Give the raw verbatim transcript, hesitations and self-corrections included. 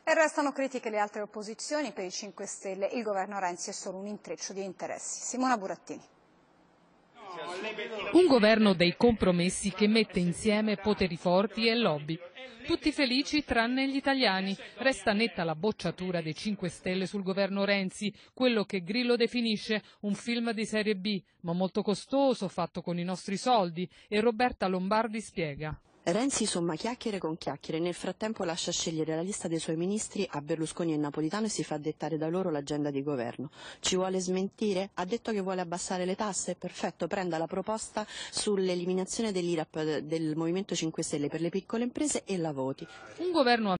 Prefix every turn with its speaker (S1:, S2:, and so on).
S1: E restano critiche le altre opposizioni. Per i cinque Stelle il governo Renzi è solo un intreccio di interessi. Simona Burattini.
S2: Un governo dei compromessi che mette insieme poteri forti e lobby. Tutti felici tranne gli italiani. Resta netta la bocciatura dei cinque Stelle sul governo Renzi, quello che Grillo definisce un film di serie B, ma molto costoso, fatto con i nostri soldi, e Roberta Lombardi spiega.
S3: Renzi somma chiacchiere con chiacchiere, nel frattempo lascia scegliere la lista dei suoi ministri a Berlusconi e Napolitano e si fa dettare da loro l'agenda di governo. Ci vuole smentire? Ha detto che vuole abbassare le tasse? Perfetto, prenda la proposta sull'eliminazione dell'I R A P del Movimento cinque Stelle per le piccole imprese e la voti.
S2: Un governo